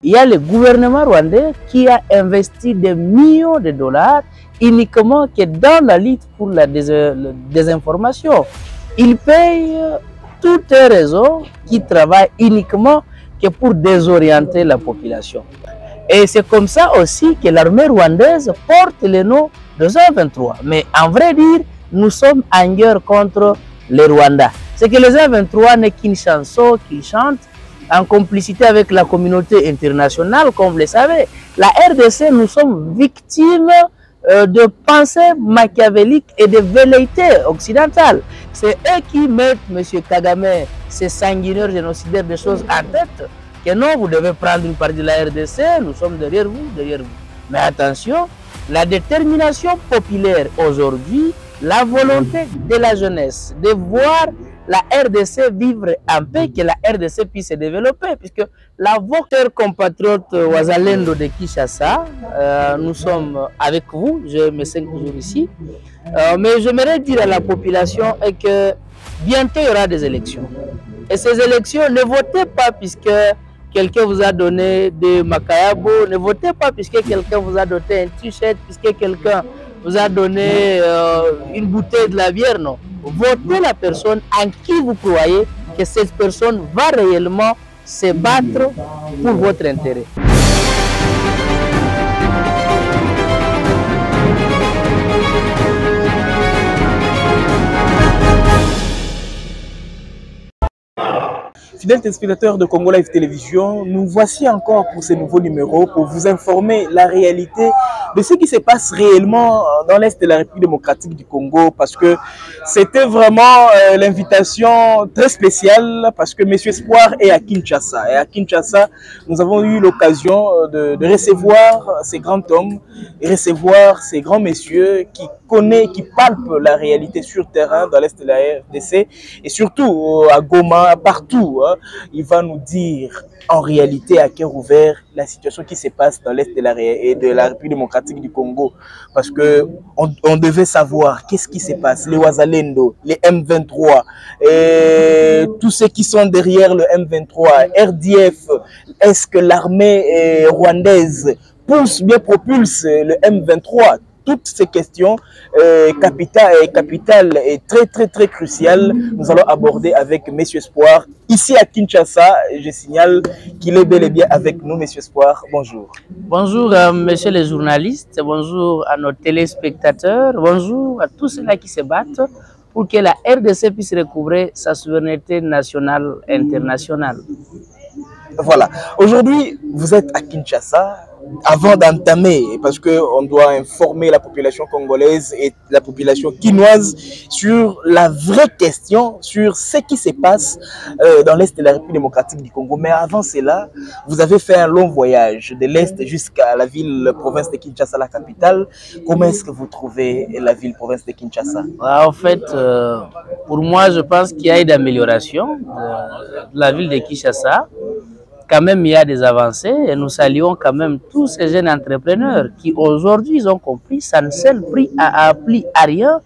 Il y a le gouvernement rwandais qui a investi des millions de dollars uniquement que dans la lutte pour la désinformation. Il paye toutes les réseaux qui travaillent uniquement que pour désorienter la population. Et c'est comme ça aussi que l'armée rwandaise porte le nom de M23. Mais en vrai dire, nous sommes en guerre contre les Rwandais. C'est que les M23 n'est qu'une chanson qu'ils chantent en complicité avec la communauté internationale, comme vous le savez. La RDC, nous sommes victimes de pensées machiavéliques et de velléités occidentales. C'est eux qui mettent M. Kagame, ces sanguinaires génocidaires, des choses en tête. Que non, vous devez prendre une partie de la RDC, nous sommes derrière vous, derrière vous. Mais attention, la détermination populaire aujourd'hui, la volonté de la jeunesse de voir la RDC vivre en paix, que la RDC puisse se développer, puisque la votre compatriote Wazalendo de Kinshasa, nous sommes avec vous, je me sens toujours ici, mais j'aimerais dire à la population que bientôt il y aura des élections. Et ces élections, ne votez pas puisque quelqu'un vous a donné des macayabo, ne votez pas puisque quelqu'un vous a donné un t-shirt, puisque quelqu'un vous a donné une bouteille de la bière, non. Votez la personne en qui vous croyez que cette personne va réellement se battre pour votre intérêt. Fidèles téléspectateurs de Congo Live Télévision, nous voici encore pour ce nouveau numéro pour vous informer la réalité de ce qui se passe réellement dans l'Est de la République démocratique du Congo, parce que c'était vraiment l'invitation très spéciale parce que M. Espoir est à Kinshasa. Et à Kinshasa, nous avons eu l'occasion de recevoir ces grands hommes, et recevoir ces grands messieurs qui connaissent, qui palpent la réalité sur terrain dans l'Est de la RDC et surtout à Goma, partout. Il va nous dire en réalité à cœur ouvert la situation qui se passe dans l'Est de la République démocratique du Congo. Parce que on devait savoir qu'est-ce qui se passe, les Wazalendo, les M23, et tous ceux qui sont derrière le M23, RDF, est-ce que l'armée rwandaise propulse le M23? Toutes ces questions capitales et très cruciales, nous allons aborder avec M. Espoir. Ici à Kinshasa, je signale qu'il est bel et bien avec nous, M. Espoir. Bonjour. Bonjour, messieurs les journalistes, bonjour à nos téléspectateurs, bonjour à tous ceux-là qui se battent pour que la RDC puisse recouvrer sa souveraineté nationale et internationale. Voilà. Aujourd'hui, vous êtes à Kinshasa. Avant d'entamer, parce qu'on doit informer la population congolaise et la population quinoise sur la vraie question, sur ce qui se passe dans l'Est de la République démocratique du Congo. Mais avant cela, vous avez fait un long voyage de l'Est jusqu'à la ville-province de Kinshasa, la capitale. Comment est-ce que vous trouvez la ville-province de Kinshasa? En fait, pour moi, je pense qu'il y a eu d'amélioration de la ville de Kinshasa. Quand même, il y a des avancées et nous saluons quand même tous ces jeunes entrepreneurs qui aujourd'hui ont compris ça ne sert à rien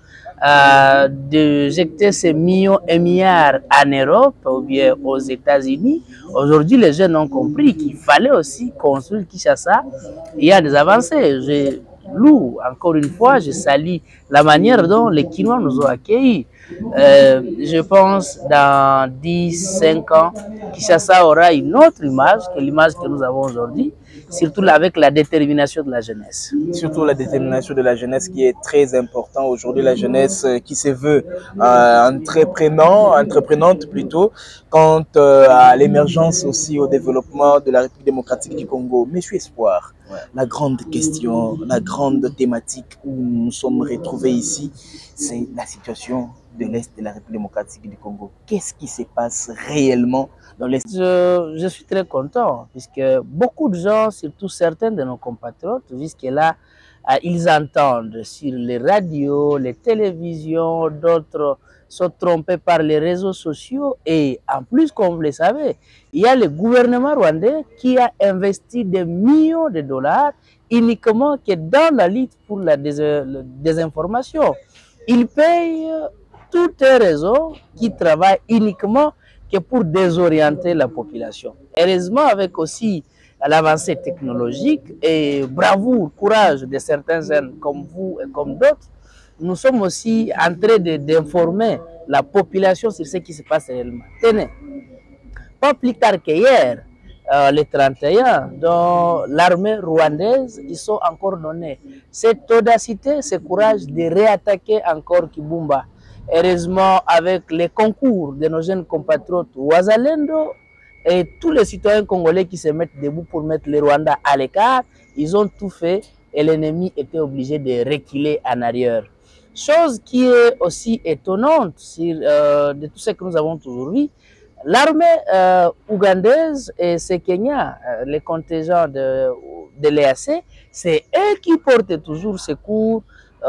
de jeter ces millions et milliards en Europe ou bien aux États-Unis. Aujourd'hui, les jeunes ont compris qu'il fallait aussi construire Kinshasa. Il y a des avancées. Encore une fois, je salue la manière dont les Kinois nous ont accueillis. Je pense dans 10-5 ans, Kinshasa aura une autre image que l'image que nous avons aujourd'hui, surtout avec la détermination de la jeunesse. Surtout la détermination de la jeunesse qui est très important aujourd'hui, la jeunesse qui se veut entreprenante plutôt, quant à l'émergence aussi au développement de la République démocratique du Congo. Monsieur Espoir, la grande question, la grande thématique où nous nous sommes retrouvés ici, c'est la situation de l'Est de la République démocratique du Congo. Qu'est-ce qui se passe réellement dans l'Est? Je suis très content, puisque beaucoup de gens, surtout certains de nos compatriotes, jusque-là, ils entendent sur les radios, les télévisions, d'autres sont trompés par les réseaux sociaux. Et en plus, comme vous le savez, il y a le gouvernement rwandais qui a investi des millions de dollars uniquement que dans la lutte pour la désinformation. Il paye toutes les réseaux qui travaillent uniquement que pour désorienter la population. Heureusement, avec aussi à l'avancée technologique et bravoure, courage de certains jeunes comme vous et comme d'autres, nous sommes aussi en train d'informer la population sur ce qui se passe réellement. Tenez, pas plus tard qu'hier, le 31, dans l'armée rwandaise, ils sont encore donnés cette audacité, ce courage de réattaquer encore Kibumba. Heureusement, avec les concours de nos jeunes compatriotes Wazalendo et tous les citoyens congolais qui se mettent debout pour mettre les Rwandais à l'écart, ils ont tout fait et l'ennemi était obligé de reculer en arrière. Chose qui est aussi étonnante de tout ce que nous avons toujours vu, l'armée ougandaise et ces Kenyans, les contingents de l'EAC, c'est eux qui portent toujours secours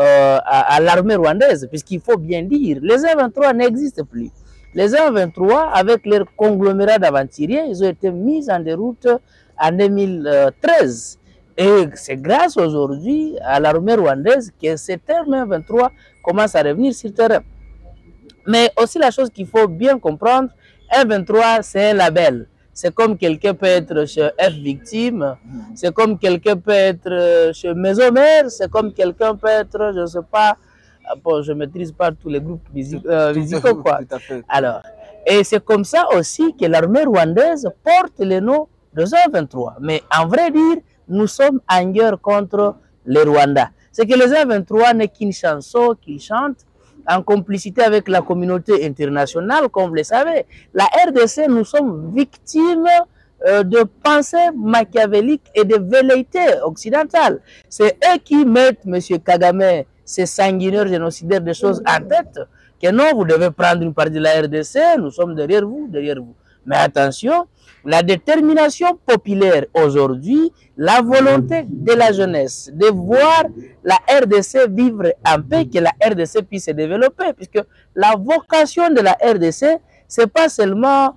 à l'armée rwandaise, puisqu'il faut bien dire, les M23 n'existent plus. Les M23, avec leur conglomérat d'aventuriers, ils ont été mis en déroute en 2013. Et c'est grâce aujourd'hui à l'armée rwandaise que cette M23 commence à revenir sur le terrain. Mais aussi la chose qu'il faut bien comprendre, M23 c'est un label. C'est comme quelqu'un peut être chez F Victime, c'est comme quelqu'un peut être chez Maison Mère, c'est comme quelqu'un peut être, je ne sais pas, bon, je ne maîtrise pas tous les groupes musicaux, quoi. Tout à fait. Alors, et c'est comme ça aussi que l'armée rwandaise porte le nom de M23. Mais en vrai dire, nous sommes en guerre contre les Rwandais. C'est que les M23 n'est qu'une chanson qu'ils chantent en complicité avec la communauté internationale, comme vous le savez. La RDC, nous sommes victimes de pensées machiavéliques et de velléités occidentales. C'est eux qui mettent M. Kagame, ces sanguinaires génocidaires, des choses en tête, que non, vous devez prendre une partie de la RDC, nous sommes derrière vous, derrière vous. Mais attention, la détermination populaire aujourd'hui, la volonté de la jeunesse de voir la RDC vivre en paix, que la RDC puisse se développer, puisque la vocation de la RDC, c'est pas seulement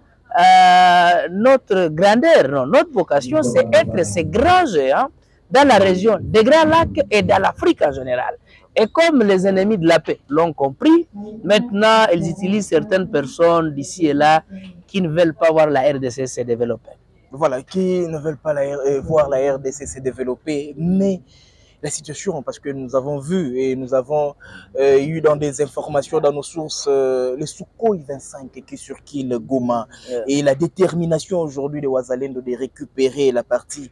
notre grandeur, non, notre vocation, c'est être ces grands géants dans la région des Grands Lacs et dans l'Afrique en général. Et comme les ennemis de la paix l'ont compris, maintenant ils utilisent certaines personnes d'ici et là qui ne veulent pas voir la RDC se développer. Voilà, qui ne veulent pas voir la RDC se développer, mais la situation, parce que nous avons vu et nous avons eu dans des informations, dans nos sources, le Sukhoi 25 qui est sur Kiel Goma, et la détermination aujourd'hui de Wazalendo de récupérer la partie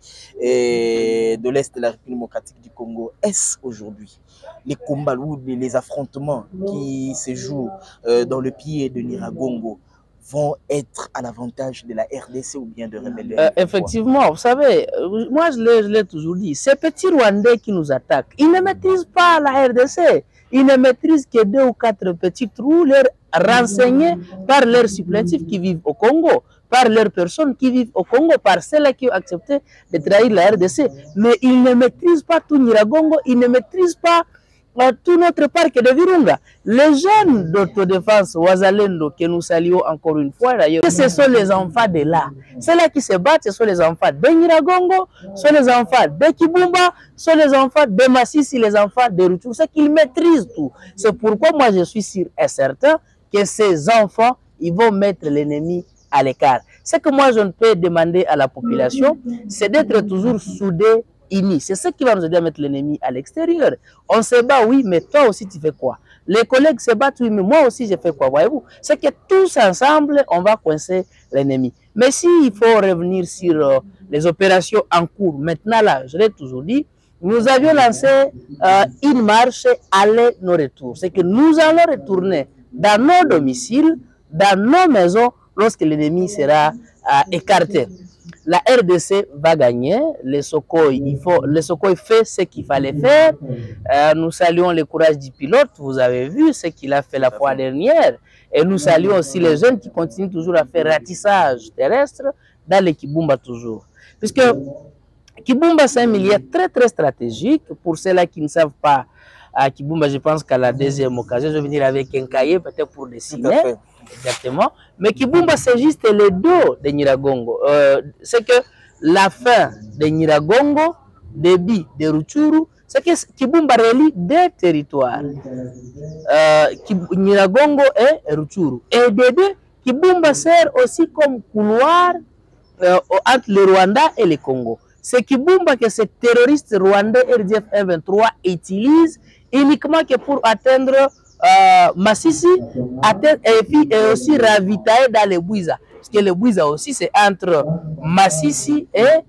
de l'Est de la République démocratique du Congo. Est-ce aujourd'hui les combats ou les affrontements qui se jouent dans le pied de Nyiragongo vont être à l'avantage de la RDC ou bien de rebelles? Effectivement, vous savez, moi je l'ai toujours dit, ces petits Rwandais qui nous attaquent, ils ne maîtrisent pas la RDC, ils ne maîtrisent que 2 ou 4 petits trous renseignés par leurs supplétifs qui vivent au Congo, par leurs personnes qui vivent au Congo, par celles qui ont accepté de trahir la RDC. Mais ils ne maîtrisent pas tout Nyiragongo, ils ne maîtrisent pas tout notre parc de Virunga. Les jeunes d'autodéfense Wazalendo que nous saluons encore une fois d'ailleurs, ce sont les enfants de là. Ceux-là qui se battent, ce sont les enfants de Nyiragongo, ce sont les enfants de Kibumba, ce sont les enfants de Massissi, les enfants de Rutshuru. C'est qu'ils maîtrisent tout. C'est pourquoi moi je suis sûr et certain que ces enfants, ils vont mettre l'ennemi à l'écart. Ce que moi je ne peux demander à la population, c'est d'être toujours soudés. C'est ce qui va nous aider à mettre l'ennemi à l'extérieur. On se bat, oui, mais toi aussi tu fais quoi? Les collègues se battent, oui, mais moi aussi je fais quoi? Voyez-vous? C'est que tous ensemble, on va coincer l'ennemi. Mais s'il faut revenir sur les opérations en cours, maintenant là, je l'ai toujours dit, nous avions lancé une marche aller nos retours. C'est que nous allons retourner dans nos domiciles, dans nos maisons, lorsque l'ennemi sera écarté. La RDC va gagner, le Sukhoi fait ce qu'il fallait faire. Nous saluons le courage du pilote, vous avez vu ce qu'il a fait la fois dernière. Et nous saluons aussi les jeunes qui continuent toujours à faire ratissage terrestre dans les Kibumba toujours. Puisque Kibumba, c'est un milieu très très stratégique. Pour ceux-là qui ne savent pas, à Kibumba, je pense qu'à la deuxième occasion, je vais venir avec un cahier peut-être pour dessiner. Exactement. Mais Kibumba, c'est juste le dos de Nyiragongo. C'est que la fin de Nyiragongo, début de Rutshuru, c'est que Kibumba relie deux territoires. Nyiragongo et Rutshuru. Et des deux, Kibumba sert aussi comme couloir entre le Rwanda et le Congo. C'est Kibumba que ces terroristes rwandais RDF 123 utilisent uniquement que pour atteindre Massissi et aussi ravitailler dans les Bouiza. Parce que le Bouiza aussi, c'est entre Massissi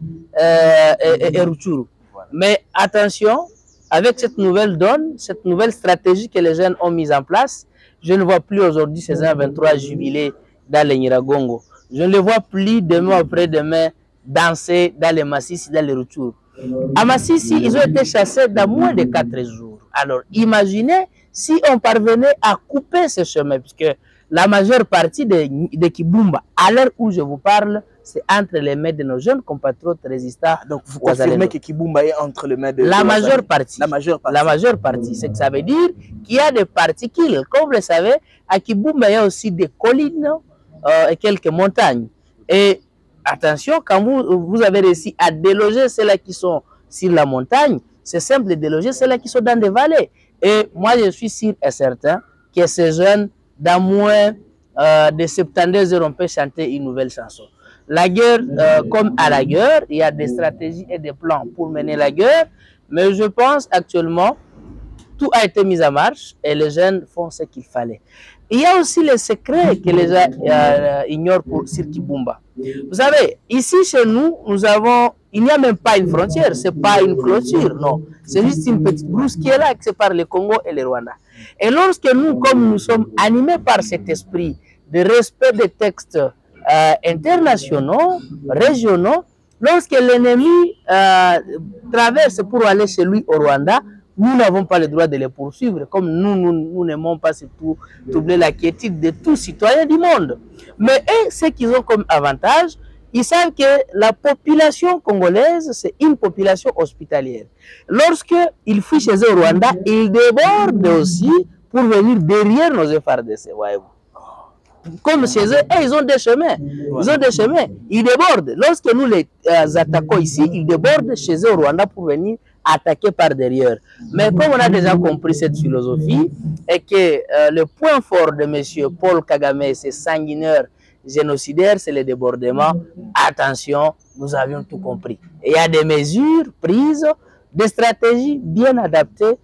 et Rutshuru. Mais attention, avec cette nouvelle donne, cette nouvelle stratégie que les jeunes ont mise en place, je ne vois plus aujourd'hui ces 23 jubilés dans les Nyiragongo. Je ne les vois plus demain après-demain danser dans les Massissi, dans les Rutshuru. À Massissi, ils ont été chassés dans moins de 4 jours. Alors, imaginez si on parvenait à couper ce chemin, puisque la majeure partie de Kibumba, à l'heure où je vous parle, c'est entre les mains de nos jeunes compatriotes résistants. Donc, vous confirmez que Kibumba est entre les mains de la majeure partie. La majeure partie. La majeure partie. C'est que ça veut dire qu'il y a des particules. Comme vous le savez, à Kibumba, il y a aussi des collines et quelques montagnes. Et attention, quand vous avez réussi à déloger ceux-là qui sont sur la montagne, c'est simple de déloger ceux-là qui sont dans des vallées. Et moi, je suis sûr et certain que ces jeunes, dans moins de 72 heures, on peut chanter une nouvelle chanson. La guerre, comme à la guerre, il y a des stratégies et des plans pour mener la guerre, mais je pense actuellement, tout a été mis en marche et les jeunes font ce qu'il fallait. Il y a aussi les secrets que les gens ignorent pour Kibumba. Vous savez, ici chez nous, il n'y a même pas une frontière, ce n'est pas une clôture, non. C'est juste une petite brousse qui est là, qui sépare le Congo et le Rwanda. Et lorsque nous, comme nous sommes animés par cet esprit de respect des textes internationaux, régionaux, lorsque l'ennemi traverse pour aller chez lui au Rwanda, nous n'avons pas le droit de les poursuivre, comme nous n'aimons pas surtout troubler la quiétude de tous citoyens du monde. Mais eux, ce qu'ils ont comme avantage, ils savent que la population congolaise, c'est une population hospitalière. Lorsqu'ils fuient chez eux au Rwanda, ils débordent aussi pour venir derrière nos FARDC, voyez-vous. Comme chez eux, ils ont des chemins. Ils ont des chemins. Ils débordent. Lorsque nous les attaquons ici, ils débordent chez eux au Rwanda pour venir attaquer par derrière. Mais comme on a déjà compris cette philosophie et que le point fort de M. Paul Kagame, c'est sanguinaire, génocidaire, c'est le débordement. Attention, nous avions tout compris. Et il y a des mesures prises, des stratégies bien adaptées.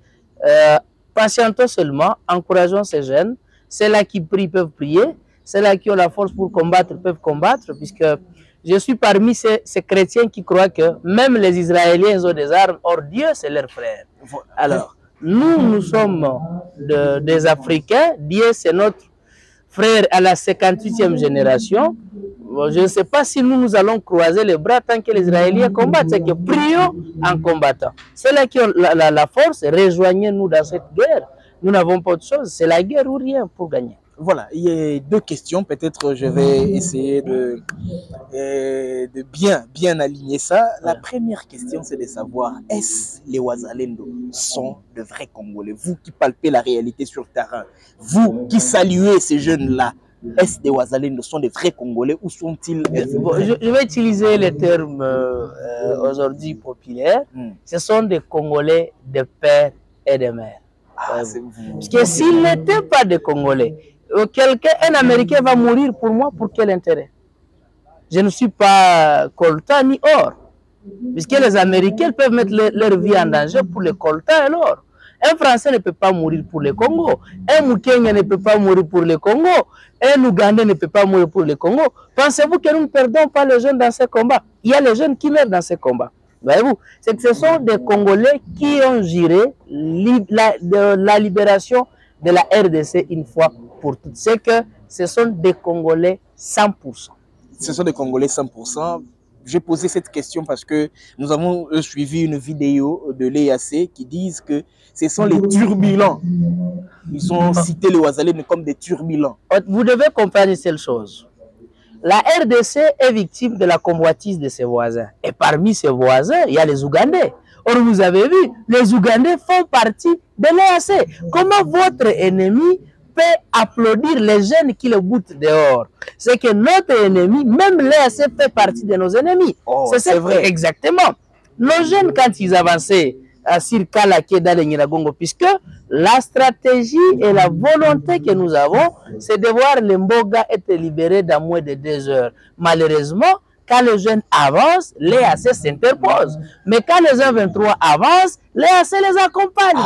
Patientons seulement, encourageons ces jeunes. Ceux-là qui prient peuvent prier. Ceux-là qui ont la force pour combattre peuvent combattre, puisque je suis parmi ces chrétiens qui croient que même les Israéliens ont des armes, or Dieu c'est leur frère. Alors, nous sommes des Africains, Dieu c'est notre frère à la 58e génération. Je ne sais pas si nous allons croiser les bras tant que les Israéliens combattent, c'est que prions en combattant. Ceux-là qui ont la force, rejoignez-nous dans cette guerre. Nous n'avons pas autre chose, c'est la guerre ou rien pour gagner. Voilà, il y a deux questions. Peut-être je vais essayer de bien aligner ça. La première question, c'est de savoir, est-ce les Wazalendo sont de vrais Congolais? Vous qui palpez la réalité sur le terrain, vous qui saluez ces jeunes-là, est-ce des Wazalendo sont des vrais Congolais ou sont-ils... Je vais utiliser les termes aujourd'hui populaires. Ce sont des Congolais de père et de mère. Parce que s'ils n'étaient pas des Congolais, un Américain va mourir pour moi, pour quel intérêt? Je ne suis pas coltan ni or. Puisque les Américains peuvent mettre leur vie en danger pour le coltan et l'or. Un Français ne peut pas mourir pour le Congo. Un Mukenya ne peut pas mourir pour le Congo. Un Ougandais ne peut pas mourir pour le Congo. Pensez-vous que nous ne perdons pas les jeunes dans ces combats? Il y a les jeunes qui meurent dans ces combats. Voyez-vous, c'est que ce sont des Congolais qui ont géré la libération de la RDC une fois pour toutes. C'est que ce sont des Congolais 100%. Ce sont des Congolais 100%. J'ai posé cette question parce que nous avons suivi une vidéo de l'EAC qui disent que ce sont les turbulents. Ils ont cité les Wazalendo comme des turbulents. Vous devez comprendre une seule chose. La RDC est victime de la convoitise de ses voisins. Et parmi ses voisins, il y a les Ougandais. Or, vous avez vu, les Ougandais font partie de l'EAC. Comment votre ennemi peut applaudir les jeunes qui le boutent dehors? C'est que notre ennemi, même l'EAC fait partie de nos ennemis. Oh, c'est vrai. Exactement. Nos jeunes, quand ils avançaient sur Kalaké dans les Nyiragongo, puisque la stratégie et la volonté que nous avons, c'est de voir les Mboga être libérés dans moins de 2 heures. Malheureusement, quand les jeunes avancent, l'EAC s'interpose. Mais quand les 1-23 avancent, l'EAC les accompagne.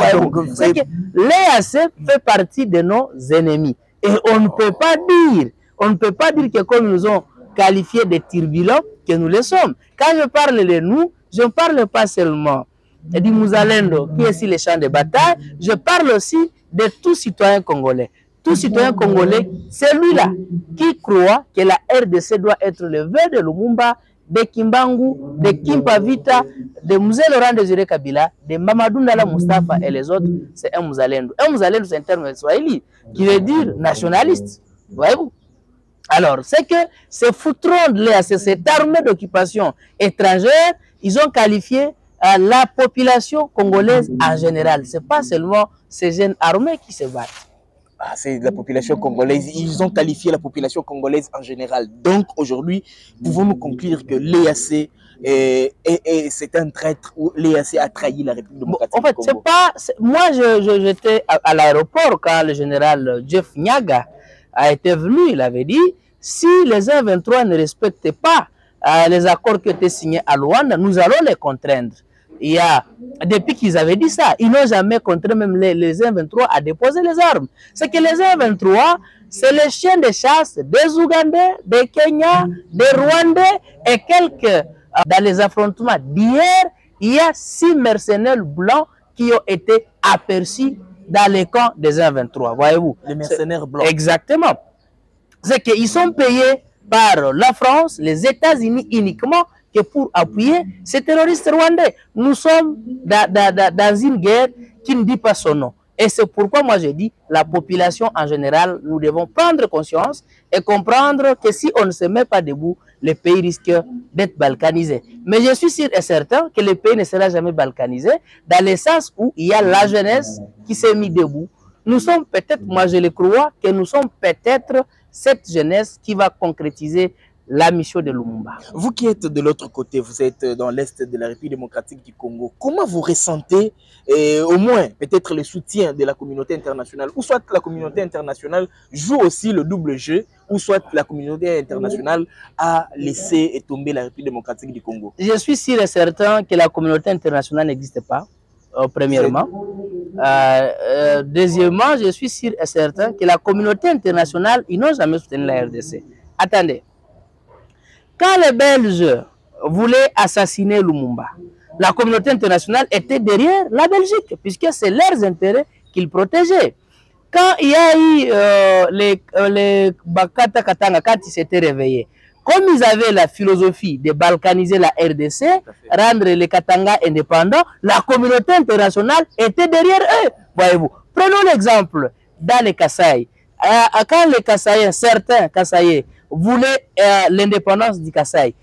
L'EAC fait partie de nos ennemis. Et on ne peut pas dire que comme nous ont qualifiés de turbulents, que nous le sommes. Quand je parle de nous, je ne parle pas seulement du Mouzalendo qui est sur les champs de bataille, je parle aussi de tout citoyen congolais. Tout citoyen congolais, c'est lui-là qui croit que la RDC doit être le vœu de Lumumba, de Kimbangu, de Kimpavita, de Mzee Laurent Désiré Kabila, de Mamadou Ndala Mustafa et les autres, c'est un Mouzalendo. Un Mouzalendo, c'est un terme swahili qui veut dire nationaliste. Voyez-vous? Alors, c'est que ces foutrons de l'EAC, cette armée d'occupation étrangère, ils ont qualifié la population congolaise en général. Ce n'est pas seulement ces jeunes armés qui se battent. Ah, c'est la population congolaise. Ils ont qualifié la population congolaise en général. Donc, aujourd'hui, pouvons-nous conclure que l'EAC c'est un traître ou l'EAC a trahi la République démocratique du Congo? En fait, c'est pas... Moi, j'étais à l'aéroport quand le général Jeff Nyaga a été venu. Il avait dit, si les 1-23 ne respectent pas les accords qui ont été signés à Luanda, nous allons les contraindre. Depuis qu'ils avaient dit ça, ils n'ont jamais contraint même les 1-23 à déposer les armes. C'est que les 1-23, c'est les chiens de chasse des Ougandais, des Kenyans, des Rwandais et quelques... Dans les affrontements d'hier, il y a 6 mercenaires blancs qui ont été aperçus dans les camps des 1-23. Voyez-vous? Les mercenaires blancs. Exactement. C'est qu'ils sont payés par la France, les États-Unis uniquement, que pour appuyer ces terroristes rwandais. Nous sommes dans une guerre qui ne dit pas son nom. Et c'est pourquoi moi je dis, la population en général, nous devons prendre conscience et comprendre que si on ne se met pas debout, le pays risque d'être balkanisé. Mais je suis sûr et certain que le pays ne sera jamais balkanisé dans le sens où il y a la jeunesse qui s'est mise debout. Nous sommes peut-être, moi je le crois, que nous sommes peut-être cette jeunesse qui va concrétiser la mission de Lumumba. Vous qui êtes de l'autre côté, vous êtes dans l'Est de la République démocratique du Congo, comment vous ressentez au moins peut-être le soutien de la communauté internationale, ou soit la communauté internationale joue aussi le double jeu, ou soit la communauté internationale a laissé tomber la République démocratique du Congo? Je suis sûr et certain que la communauté internationale n'existe pas, premièrement. Deuxièmement, je suis sûr et certain que la communauté internationale, ils n'ont jamais soutenu la RDC. Attendez. Quand les Belges voulaient assassiner Lumumba, la communauté internationale était derrière la Belgique, puisque c'est leurs intérêts qu'ils protégeaient. Quand il y a eu les Bakata Katanga, quand ils s'étaient réveillés, comme ils avaient la philosophie de balkaniser la RDC, rendre les Katanga indépendants, la communauté internationale était derrière eux. Voyez-vous. Prenons l'exemple dans les Kasaï. Quand les Kasaïens, certains Kasaïens, voulaient l'indépendance du Kasaï,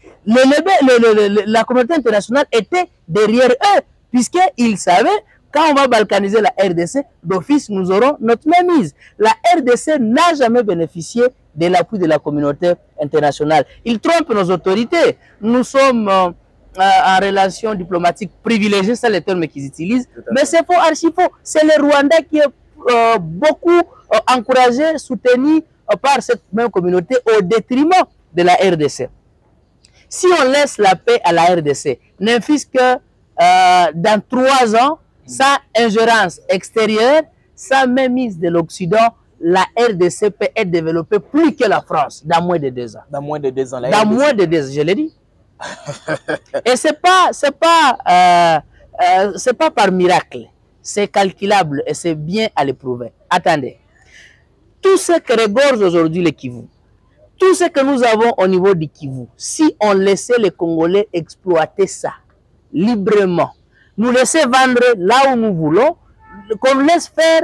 la communauté internationale était derrière eux, puisqu'ils savaient, quand on va balkaniser la RDC, d'office, nous aurons notre mainmise. La RDC n'a jamais bénéficié de l'appui de la communauté internationale. Ils trompent nos autorités. Nous sommes en relation diplomatique privilégiée, c'est le terme qu'ils utilisent, mais c'est faux, archi faux. C'est le Rwanda qui est beaucoup encouragé, soutenu par cette même communauté au détriment de la RDC. Si on laisse la paix à la RDC, n'infuse que dans 3 ans, sans ingérence extérieure, sans mainmise de l'Occident, la RDC peut être développée plus que la France dans moins de 2 ans. Dans moins de 2 ans. Dans moins de 2 ans, je l'ai dit. Et c'est pas par miracle, c'est calculable et c'est bien à l'éprouver. Attendez. Tout ce que regorge aujourd'hui le Kivu, tout ce que nous avons au niveau du Kivu, si on laissait les Congolais exploiter ça librement, nous laisser vendre là où nous voulons, qu'on laisse faire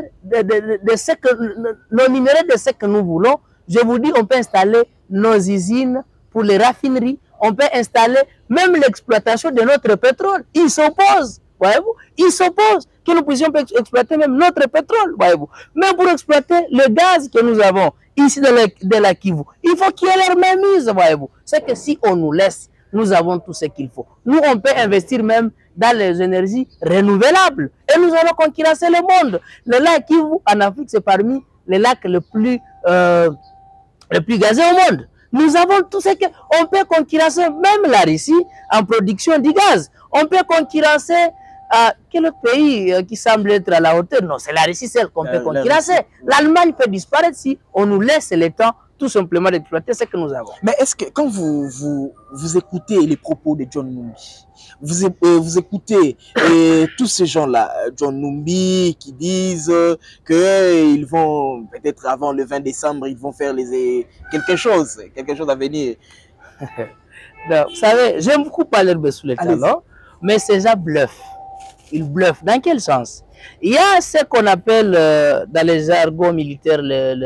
nos minéraux de ce que nous voulons, je vous dis, on peut installer nos usines pour les raffineries, on peut installer même l'exploitation de notre pétrole. Ils s'opposent, voyez-vous, ils s'opposent que nous puissions exploiter même notre pétrole, voyez-vous. Mais pour exploiter le gaz que nous avons ici de la Kivu, il faut qu'il y ait leur mainmise, voyez-vous. C'est que si on nous laisse, nous avons tout ce qu'il faut. Nous, on peut investir même dans les énergies renouvelables et nous allons concurrencer le monde. Le lac Kivu en Afrique, c'est parmi les lacs les plus gazés au monde. Nous avons tout ce que... On peut concurrencer même la Russie en production du gaz. On peut concurrencer quel autre pays qui semble être à la hauteur? Non, c'est la Russie celle qu'on peut concurrencer. L'Allemagne peut disparaître si on nous laisse le temps tout simplement d'exploiter ce que nous avons. Mais est-ce que quand vous écoutez les propos de John Numbi, vous écoutez tous ces gens-là, John Numbi, qui disent qu'ils vont, peut-être avant le 20 décembre, ils vont faire quelque chose à venir. Non, vous savez, j'aime beaucoup parler de Bessoulé Talon, mais ces gens bluffent. Ils bluffent. Dans quel sens? Il y a ce qu'on appelle dans les jargons militaires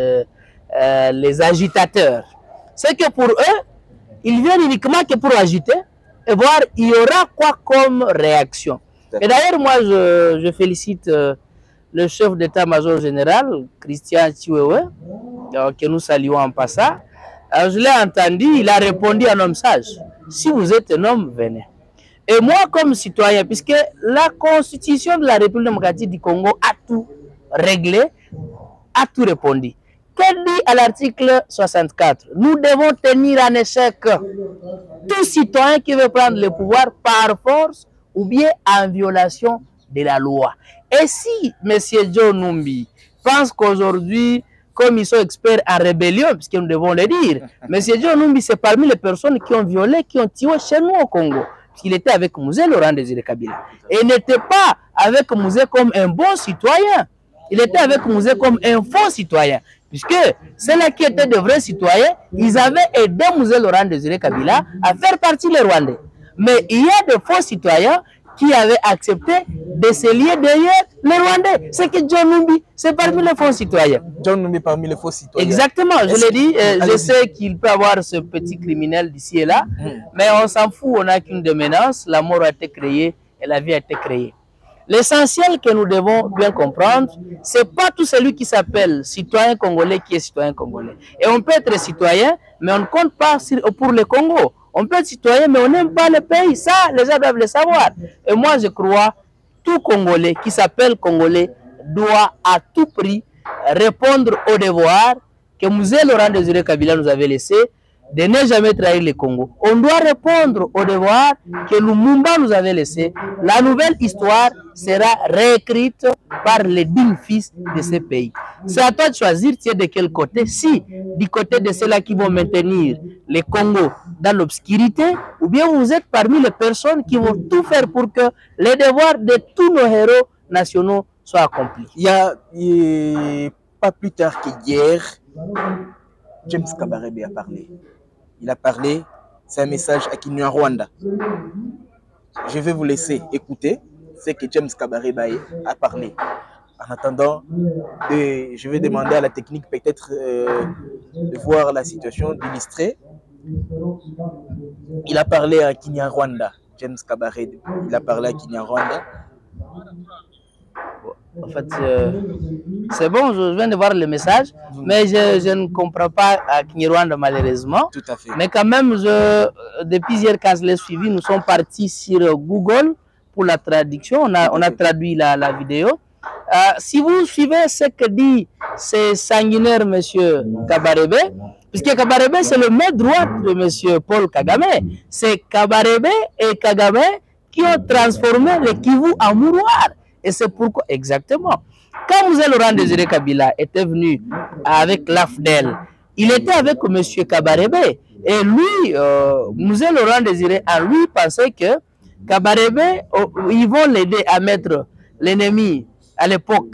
les agitateurs. C'est que pour eux, ils viennent uniquement que pour agiter et voir il y aura quoi comme réaction. Et d'ailleurs, moi, je félicite le chef d'état-major général, Christian Chiwewe, que nous saluons en passant. Je l'ai entendu, il a répondu en homme sage. Si vous êtes un homme, venez. Et moi, comme citoyen, puisque la constitution de la République démocratique du Congo a tout réglé, a tout répondu. Que dit à l'article 64? Nous devons tenir en échec tout citoyen qui veut prendre le pouvoir par force ou bien en violation de la loi. Et si M. John Numbi pense qu'aujourd'hui, comme ils sont experts en rébellion, puisque nous devons le dire, M. John Numbi, c'est parmi les personnes qui ont violé, qui ont tué chez nous au Congo. Il était avec Mouzé Laurent Désiré Kabila. Et il n'était pas avec Mouzé comme un bon citoyen. Il était avec Mouzé comme un faux citoyen. Puisque ceux-là qui étaient de vrais citoyens, ils avaient aidé Mouzé Laurent Désiré Kabila à faire partie des Rwandais. Mais il y a de faux citoyens qui avaient accepté de se lier derrière les Rwandais. C'est que John Numbi, c'est parmi les faux citoyens. John Numbi parmi les faux citoyens. Exactement, je l'ai dit, je sais qu'il peut avoir ce petit criminel d'ici et là, mais on s'en fout, on n'a qu'une déménance, la mort a été créée et la vie a été créée. L'essentiel que nous devons bien comprendre, c'est pas tout celui qui s'appelle citoyen congolais qui est citoyen congolais. Et on peut être citoyen, mais on ne compte pas pour le Congo. On peut être citoyen, mais on n'aime pas le pays. Ça, les gens doivent le savoir. Et moi, je crois, tout Congolais qui s'appelle Congolais doit à tout prix répondre au devoir que Mouzé Laurent Désiré Kabila nous avait laissé de ne jamais trahir le Congo. On doit répondre au devoir que Lumumba nous avait laissé. La nouvelle histoire sera réécrite par les dignes fils de ce pays. C'est à toi de choisir, tu es de quel côté. Si du côté de ceux-là qui vont maintenir le Congo dans l'obscurité, ou bien vous êtes parmi les personnes qui vont tout faire pour que les devoirs de tous nos héros nationaux soient accomplis. Il y a pas plus tard qu'hier, James Kabarebe a parlé. Il a parlé, c'est un message à Kinyarwanda. Je vais vous laisser écouter ce que James Kabarebe a parlé. En attendant, je vais demander à la technique peut-être de voir la situation, d'illustrer. Il a parlé à Kinyarwanda, James Kabarebe. Il a parlé à Kinyarwanda. En fait, c'est bon, je viens de voir le message, mais je ne comprends pas à Kinyarwanda malheureusement. Tout à fait. Mais quand même, depuis hier, quand je l'ai suivi, nous sommes partis sur Google pour la traduction. On a traduit la vidéo. Si vous suivez ce que dit ce sanguinaire monsieur Kabarebe, puisque Kabarebe c'est le maître droit de monsieur Paul Kagame, c'est Kabarebe et Kagame qui ont transformé le Kivu en mouroir. Et c'est pourquoi, exactement, quand Mouzé Laurent Désiré Kabila était venu avec l'AFDEL, il était avec M. Kabarebe. Et lui, Mouzé Laurent Désiré, en lui, pensait que Kabarebe, ils vont l'aider à mettre l'ennemi à l'époque,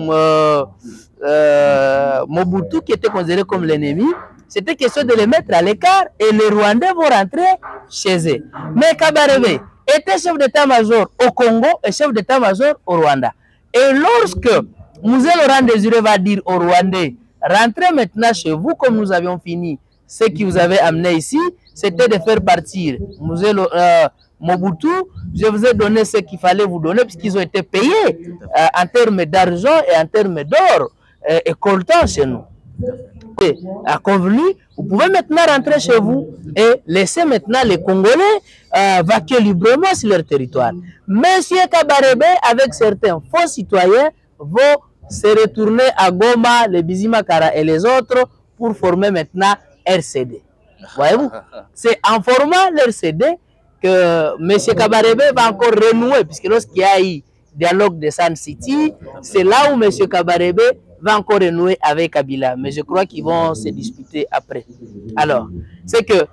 Mobutu, qui était considéré comme l'ennemi. C'était question de les mettre à l'écart et les Rwandais vont rentrer chez eux. Mais Kabarebe était chef d'état-major au Congo et chef d'état-major au Rwanda. Et lorsque Mouzé Laurent Désiré va dire aux Rwandais, rentrez maintenant chez vous comme nous avions fini, ce qui vous avait amené ici, c'était de faire partir Mobutu, je vous ai donné ce qu'il fallait vous donner puisqu'ils ont été payés en termes d'argent et en termes d'or et coltan chez nous. A convenu, vous pouvez maintenant rentrer chez vous et laisser maintenant les Congolais vaquer librement sur leur territoire. Monsieur Kabarebe, avec certains faux citoyens, vont se retourner à Goma, les Bizimakara et les autres pour former maintenant RCD. Voyez-vous? C'est en formant leur CD que M. Kabarebe va encore renouer, puisque lorsqu'il y a eu dialogue de Sun City, c'est là où M. Kabarebe va encore renouer avec Kabila. Mais je crois qu'ils vont se disputer après. Alors, c'est que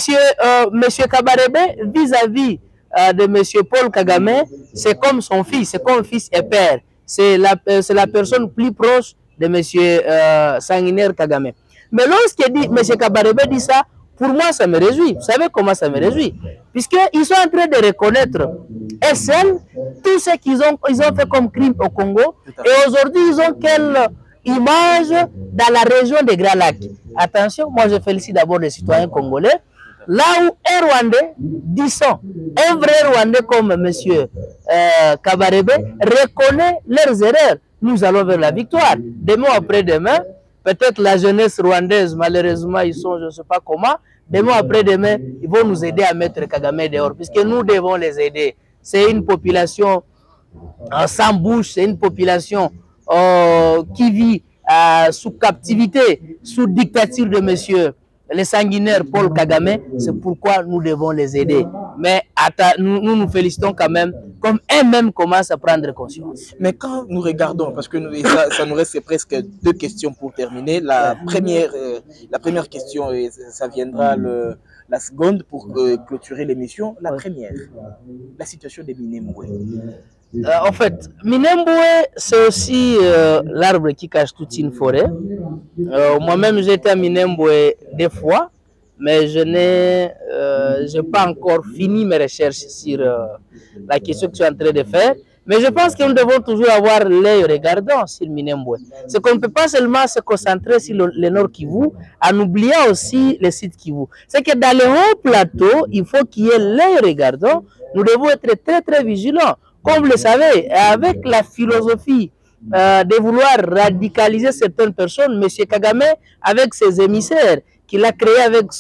M. Kabarebe, vis-à-vis de M. Paul Kagame, c'est comme son fils, c'est comme fils et père. C'est la personne plus proche de M. Sanguinaire Kagame. Mais lorsque M. Kabarebe dit ça, pour moi, ça me réjouit. Vous savez comment ça me réjouit? Puisqu'ils sont en train de reconnaître SN, tout ce qu'ils ont fait comme crime au Congo. Et aujourd'hui, ils ont quelle image dans la région des Grands Lacs? Attention, moi je félicite d'abord les citoyens congolais. Là où un Rwandais, disons, un vrai Rwandais comme M. Kabarebe, reconnaît leurs erreurs, nous allons vers la victoire. Demain après-demain, peut-être la jeunesse rwandaise, malheureusement, ils sont, je ne sais pas comment, demain après-demain, ils vont nous aider à mettre Kagame dehors, puisque nous devons les aider. C'est une population sans bouche, c'est une population qui vit sous captivité, sous dictature de monsieur les sanguinaires Paul Kagame. C'est pourquoi nous devons les aider. Mais nous félicitons quand même, comme eux-mêmes commencent à prendre conscience. Mais quand nous regardons, parce que ça nous reste presque 2 questions pour terminer. La première question, ça viendra la seconde pour clôturer l'émission. La première, la situation des Minembwe. En fait, Minembwe, c'est aussi l'arbre qui cache toute une forêt. Moi-même, j'ai été à Minembwe 2 fois, mais je n'ai pas encore fini mes recherches sur la question que je suis en train de faire. Mais je pense que nous devons toujours avoir l'œil regardant sur Minembwe. C'est qu'on ne peut pas seulement se concentrer sur le Nord Kivu, en oubliant aussi le Sud Kivu. C'est que dans les hauts plateaux, il faut qu'il y ait l'œil regardant. Nous devons être très très vigilants. Comme vous le savez, avec la philosophie de vouloir radicaliser certaines personnes, M. Kagame, avec ses émissaires qu'il a créés avec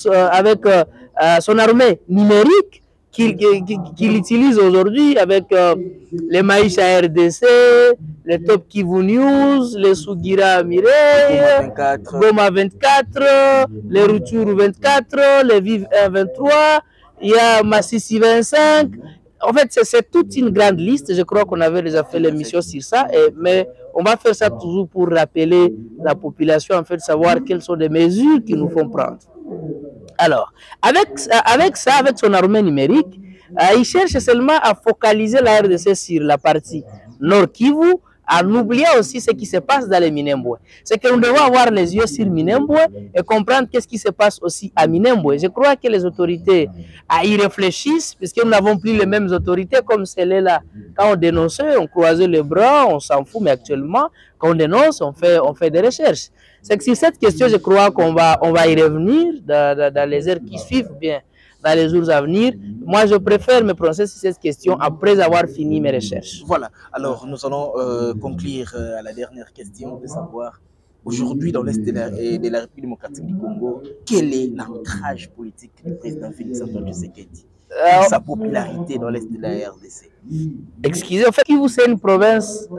son armée numérique, qu'il utilise aujourd'hui avec les Maïcha RDC, les Top Kivu News, les Sugira Mireille, Goma 24, les Rutshuru 24, les Vive 23, il y a Massissi 25. En fait, c'est toute une grande liste. Je crois qu'on avait déjà fait l'émission sur ça. Mais on va faire ça toujours pour rappeler la population, en fait, savoir quelles sont les mesures qu'ils nous font prendre. Alors, avec ça, avec son armée numérique, il cherche seulement à focaliser la RDC sur la partie Nord Kivu, en oubliant aussi ce qui se passe dans les Minembwe. C'est que nous devons avoir les yeux sur Minembwe et comprendre qu'est-ce qui se passe aussi à Minembwe. Je crois que les autorités y réfléchissent, puisque nous n'avons plus les mêmes autorités comme celles-là. Quand on dénonçait, on croisait les bras, on s'en fout, mais actuellement, quand on dénonce, on fait des recherches. C'est que sur cette question, je crois qu'on va y revenir dans les heures qui suivent, bien dans les jours à venir. Moi, je préfère me prononcer sur cette question après avoir fini mes recherches. Voilà. Alors, nous allons conclure à la dernière question de savoir, aujourd'hui, dans l'Est de la République démocratique du Congo, quel est l'ancrage politique du président Félix Antoine Tshisekedi, sa popularité dans l'Est de la RDC? Excusez, en fait, Kivu, c'est une province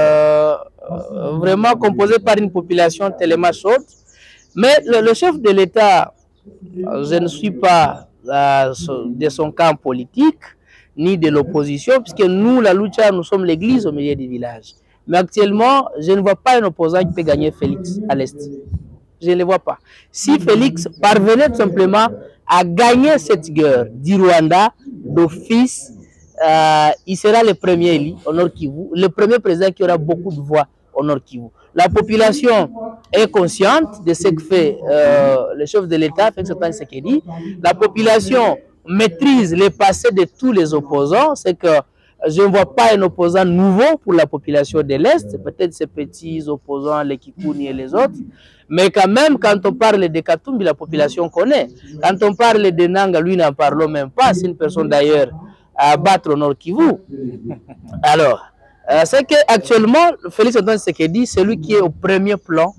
vraiment composée par une population tellement chaude. Mais le chef de l'État, je ne suis pas de son camp politique, ni de l'opposition, puisque nous, la Lucha, nous sommes l'église au milieu du village. Mais actuellement, je ne vois pas un opposant qui peut gagner Félix à l'Est. Je ne le vois pas. Si Félix parvenait tout simplement à gagner cette guerre du Rwanda d'office, il sera le premier élu au Nord Kivu, le premier président qui aura beaucoup de voix au Nord Kivu. La population est consciente de ce que fait le chef de l'État, Félix Antoine Tshisekedi. La population maîtrise les passés de tous les opposants. C'est que je ne vois pas un opposant nouveau pour la population de l'Est, peut-être ces petits opposants, les Kikuni et les autres. Mais quand même, quand on parle de Katumbi, la population connaît. Quand on parle de Nanga, lui n'en parlons même pas. C'est une personne d'ailleurs à battre au Nord Kivu. Alors, c'est qu'actuellement, Félix Antoine Tshisekedi, c'est lui qui est au premier plan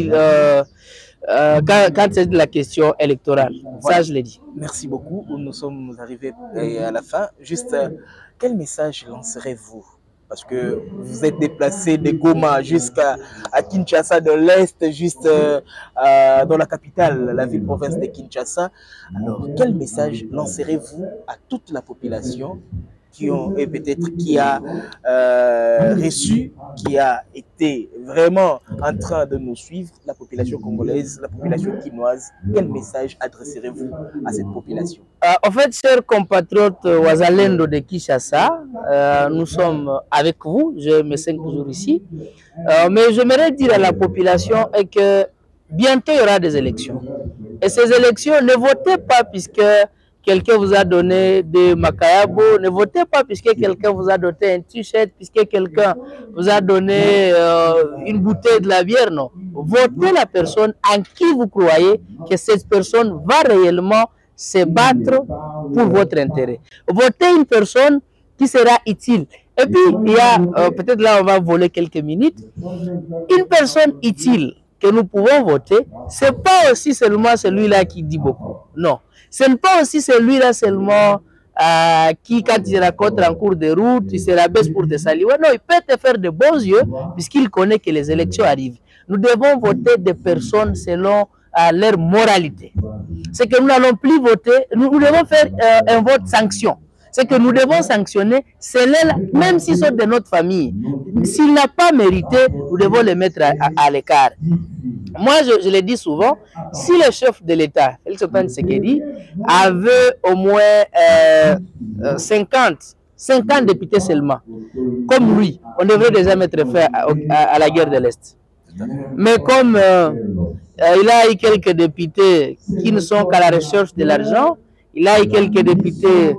quand c'est de la question électorale. Voilà. Ça, je l'ai dit. Merci beaucoup. Nous sommes arrivés à la fin. Juste, quel message lancerez-vous parce que vous êtes déplacé de Goma jusqu'à Kinshasa, de l'Est, juste dans la capitale, la ville-province de Kinshasa. Alors, quel message lancerez-vous à toute la population qui ont, et peut-être qui a reçu, qui a été vraiment en train de nous suivre, la population congolaise, la population quinoise? Quel message adresserez-vous à cette population? En fait, chers compatriotes Wazalendo de Kinshasa, nous sommes avec vous, je mes 5 jours ici, mais j'aimerais dire à la population que bientôt il y aura des élections. Et ces élections, ne votez pas puisque quelqu'un vous a donné des macayabo, ne votez pas puisque quelqu'un vous a donné un t-shirt, puisque quelqu'un vous a donné une bouteille de la bière, non. Votez la personne en qui vous croyez que cette personne va réellement se battre pour votre intérêt. Votez une personne qui sera utile. Et puis, il y a, peut-être là on va voler quelques minutes, une personne utile que nous pouvons voter, ce n'est pas aussi seulement celui-là qui dit beaucoup. Non. Ce n'est pas aussi celui-là seulement qui, quand il rencontre en cours de route, il se rabaisse pour te saluer. Non, il peut te faire de bons yeux puisqu'il connaît que les élections arrivent. Nous devons voter des personnes selon leur moralité. C'est que nous n'allons plus voter, nous devons faire un vote sanction. C'est que nous devons sanctionner, même s'ils sont de notre famille. S'il n'a pas mérité, nous devons les mettre à l'écart. Moi, je le dis souvent, si le chef de l'État, Félix Antoine Tshisekedi, avait au moins 50 députés seulement, comme lui, on devrait déjà mettre fin à la guerre de l'Est. Mais comme il a eu quelques députés qui ne sont qu'à la recherche de l'argent, il a eu quelques députés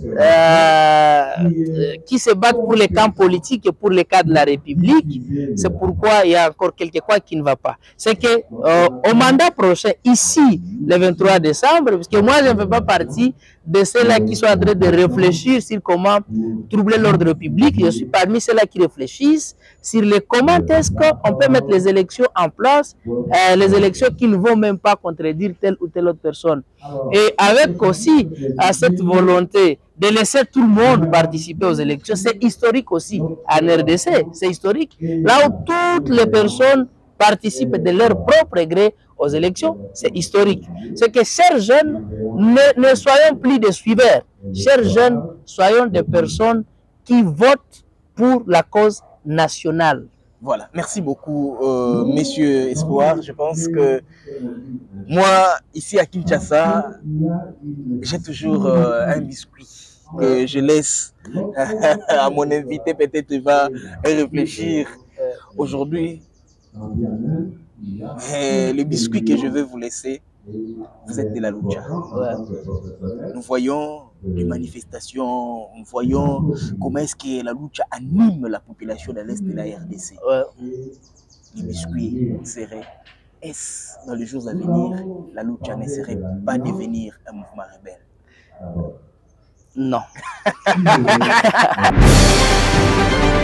qui se battent pour les camps politiques et pour les cas de la République. C'est pourquoi il y a encore quelque chose qui ne va pas. C'est qu'au mandat prochain, ici, le 23 décembre, parce que moi, je ne fais pas partie de ceux-là qui sont en train de réfléchir sur comment troubler l'ordre public. Je suis parmi ceux-là qui réfléchissent sur les comment est-ce qu'on peut mettre les élections en place, les élections qui ne vont même pas contredire telle ou telle autre personne. Et avec aussi cette volonté de laisser tout le monde participer aux élections, c'est historique aussi en RDC, c'est historique. Là où toutes les personnes participent de leur propre gré aux élections, c'est historique. C'est que, chers jeunes, ne soyons plus des suiveurs. Chers jeunes, soyons des personnes qui votent pour la cause nationale. Voilà, merci beaucoup, Monsieur Espoir. Je pense que moi, ici à Kinshasa, j'ai toujours un biscuit que je laisse à mon invité. Peut-être il va réfléchir aujourd'hui. Le biscuit que je vais vous laisser, vous êtes de la lucha. Nous voyons les manifestations, nous voyons comment est-ce que la lucha anime la population de l'Est de la RDC. Les biscuits seraient, est-ce dans les jours à venir, la lucha ne serait pas devenir un mouvement rebelle? Non.